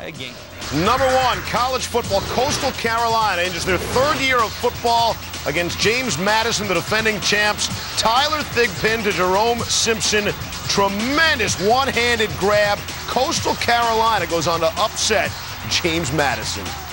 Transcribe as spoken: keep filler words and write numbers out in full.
a game. Number one, college football. Coastal Carolina enters their third year of football against James Madison, the defending champs. Tyler Thigpen to Jerome Simpson. Tremendous one-handed grab. Coastal Carolina goes on to upset James Madison.